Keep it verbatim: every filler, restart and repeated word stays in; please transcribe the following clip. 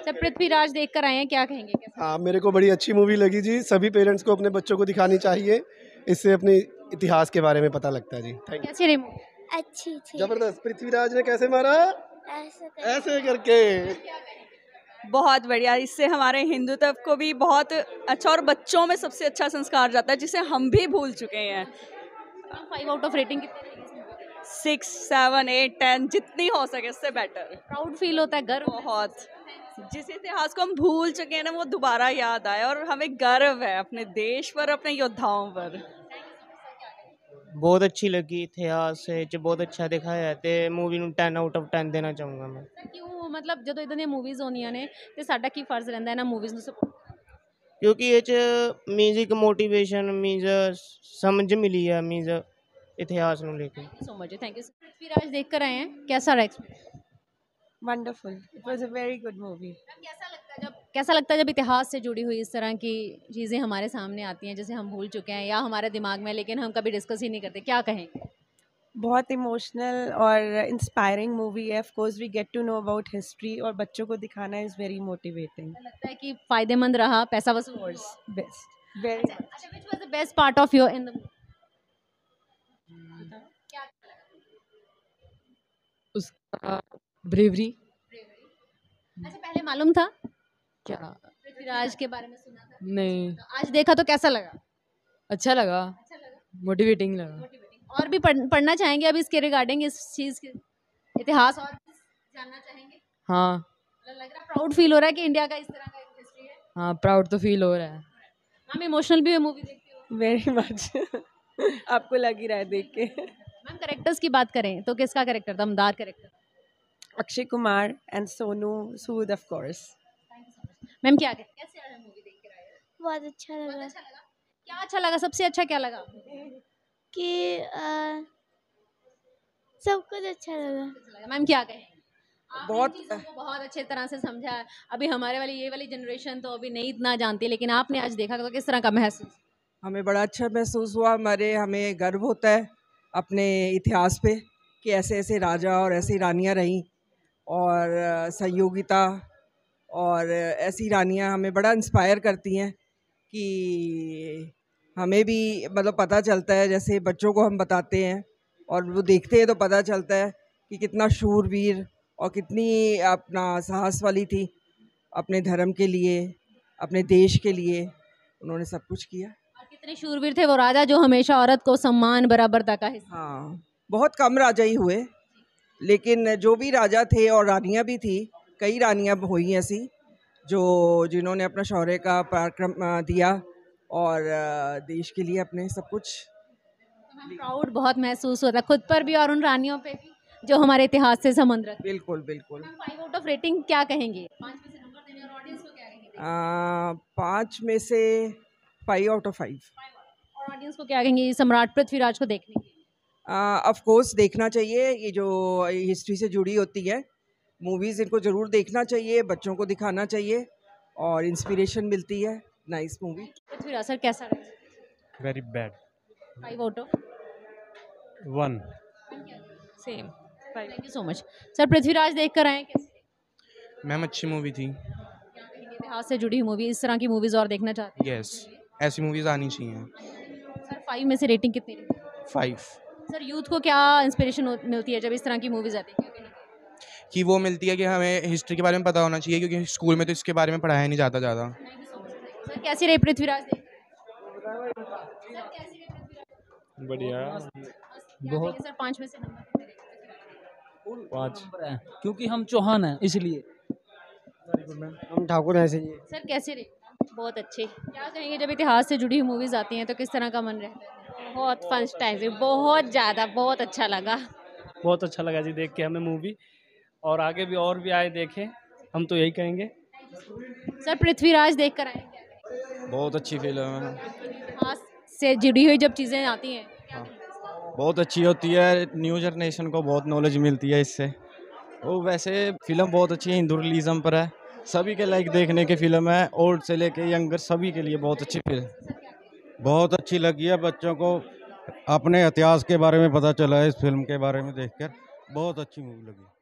सब पृथ्वीराज देख कर आए हैं, क्या कहेंगे? कैसा? हाँ, मेरे को बड़ी अच्छी मूवी लगी जी। सभी पेरेंट्स को अपने बच्चों को दिखानी चाहिए, इससे अपने इतिहास के बारे में पता लगता है जी। Thank you. कैसी रही मूवी? अच्छी थी। जबरदस्त। पृथ्वीराज ने कैसे मारा? ऐसे कर- ऐसे करके। बहुत बढ़िया, इससे हमारे हिंदुत्व को भी बहुत अच्छा और बच्चों में सबसे अच्छा संस्कार जाता है जिसे हम भी भूल चुके हैं। फाइव आउट ऑफ रेटिंग कितनी रहेगी? सिक्स सेवन एट टेन जितनी हो सके उससे बेटर। प्राउड फील होता है, गर्व? बहुत, जिस इतिहास को हम भूल चुके हैं ना वो दोबारा याद आए और हमें गर्व है अपने देश पर, अपने योद्धाओं पर। बहुत अच्छी लगी, इतिहास ਚ बहुत अच्छा दिखाया है ਤੇ मूवी ਨੂੰ टेन आउट ऑफ टेन देना चाहूँगा मैं। ਕਿਉਂ ਮਤਲਬ ਜਦੋਂ ਇਦਾਂ ਦੀਆਂ ਮੂਵੀਜ਼ ਆਉਂਦੀਆਂ ਨੇ ਤੇ ਸਾਡਾ ਕੀ ਫਰਜ਼ ਰਹਿੰਦਾ ਇਹਨਾਂ ਮੂਵੀਜ਼ ਨੂੰ ਸਪੋਰਟ? ਕਿਉਂਕਿ ਇਹ ਚ ਮੀਨਜ਼ ਇੱਕ ਮੋਟੀਵੇਸ਼ਨ ਮੀਨਜ਼ समझ मिली है मीन्स इतिहास ਨੂੰ लेके। So much, thank you. Prithviraj देख कर आए हैं, कैसा रहा experience? Wonderful, it was a very good movie. कैसा लगता है जब कैसा लगता है जब इतिहास से जुड़ी हुई इस तरह की चीज़ें हमारे सामने आती हैं जिसे हम भूल चुके हैं या हमारे दिमाग में लेकिन हम कभी डिस्कस ही नहीं करते, क्या कहेंगे? बहुत इमोशनल और इंस्पायरिंग मूवी है। Of course we get to know about history और बच्चों को दिखाना इज़ वेरी मोटिवेटिंग। लगता है कि फायदेमंद रहा, पैसा वसूल? बेस्ट, वेरी अच्छा, अच्छा, which was the best part of your in the movie? क्या उसका ब्रेवरी। अच्छा, पहले मालूम था क्या? पृथ्वीराज के बारे में सुना था? नहीं, आज देखा तो कैसा लगा? अच्छा लगा, अच्छा लगा, मोटिवेटिंग लगा। मोटिवेटिंग। और भी पढ़, पढ़ना चाहेंगे अब इसके रिगार्डिंग, इस चीज़ के इतिहास और जानना चाहेंगे? हाँ लग रहा प्राउड फील हो रहा है कि इंडिया का इस तरह का एक हिस्ट्री है। हाँ, प्राउड तो फील हो रहा है। हम इमोशनल भी हुए मूवी देखते हो? वेरी मच आपको लग ही रहा है देख के। मैम, कैरेक्टर्स की बात करें तो किसका कैरेक्टर दमदार character? Akshay Kumar and Sonu Sood of course. Ma'am, क्या कहें, कैसे रहा मूवी देख कर आए? बहुत अच्छा बहुत लगा अच्छा लगा। क्या अच्छा लगा, सबसे अच्छा क्या लगा कि आ, सब कुछ अच्छा लगा। मैम, क्या कहें? बहुत बहुत अच्छे तरह से समझा है। अभी हमारे वाली ये वाली जनरेशन तो अभी नहीं इतना जानती, लेकिन आपने आज देखा तो किस तरह का महसूस? हमें बड़ा अच्छा महसूस हुआ। हमारे हमें गर्व होता है अपने इतिहास पे कि ऐसे ऐसे राजा और ऐसी रानियां रहीं और सहयोगिता और ऐसी रानियां हमें बड़ा इंस्पायर करती हैं कि हमें भी मतलब पता चलता है, जैसे बच्चों को हम बताते हैं और वो देखते हैं तो पता चलता है कि कितना शूरवीर और कितनी अपना साहस वाली थी। अपने धर्म के लिए, अपने देश के लिए उन्होंने सब कुछ किया। और कितने शूरवीर थे वो राजा जो हमेशा औरत को सम्मान बराबरता का हिस्सा। हाँ, बहुत कम राजा ही हुए, लेकिन जो भी राजा थे और रानियां भी थी, कई रानियां हुई ऐसी जो जिन्होंने अपना शौर्य का पराक्रम दिया और देश के लिए अपने सब कुछ। प्राउड बहुत महसूस होता है खुद पर भी और उन रानियों पे भी जो हमारे इतिहास से संबंध रखते। बिल्कुल बिल्कुल। फाइव आउट ऑफ रेटिंग क्या कहेंगे? पाँच में से नंबर देने और ऑडियंस को क्या कहेंगे? आ, पाँच में से फाइव आउट ऑफ फाइव। और ऑडियंस को क्या कहेंगे सम्राट पृथ्वीराज को देखने के? ऑफ कोर्स देखना चाहिए। ये जो हिस्ट्री से जुड़ी होती है मूवीज़, इनको ज़रूर देखना चाहिए, बच्चों को दिखाना चाहिए और इंस्पिरेशन मिलती है। Nice movie. पृथ्वीराज सर कैसा रहा? Very bad. Five out of one. Same. Thank you so much. Sir, Prithviraj देख कर आए कैसे? मैम, अच्छी मूवी थी। क्या कहेंगे इतिहास से जुड़ी मूवी, इस तरह की मूवीज और देखना चाहते हैं? यस, ऐसी मूवीज़ आनी चाहिए। सर, फाइव में से रेटिंग कितनी रहेगी? फाइव। सर, यूथ को क्या इंस्पिरेशन मिलती है जब इस तरह की मूवीज आती है? कि वो मिलती है कि हमें हिस्ट्री के बारे में पता होना चाहिए, क्योंकि स्कूल में तो इसके बारे में पढ़ाया नहीं जाता ज़्यादा। सर, कैसी रही पृथ्वीराज देख? बढ़िया। बहुत। सर, पाँच में से नंबर पाँच है क्योंकि हम चौहान हैं इसलिए। हम ठाकुर हैं इसलिए। सर, कैसे रही? बहुत अच्छे। क्या कहेंगे जब इतिहास से जुड़ी हुई मूवीज आती हैं तो किस तरह का मन रहता है? बहुत फर्स्ट टाइम से बहुत ज़्यादा बहुत अच्छा लगा। बहुत अच्छा लगा जी देख के हमें मूवी, और आगे भी और भी आए देखें, हम तो यही कहेंगे। सर, पृथ्वीराज देख कर आए? बहुत अच्छी फिल्म है। इतिहास से जुड़ी हुई जब चीज़ें आती हैं बहुत अच्छी होती है, न्यू जनरेशन को बहुत नॉलेज मिलती है इससे। वो वैसे फिल्म बहुत अच्छी है, हिंदुइज्म पर है, सभी के लाइक देखने की फिल्म है, ओल्ड से लेके यंगर सभी के लिए बहुत अच्छी फिल्म। बहुत अच्छी लगी है, बच्चों को अपने इतिहास के बारे में पता चला है इस फिल्म के बारे में देखकर। बहुत अच्छी मूवी लगी।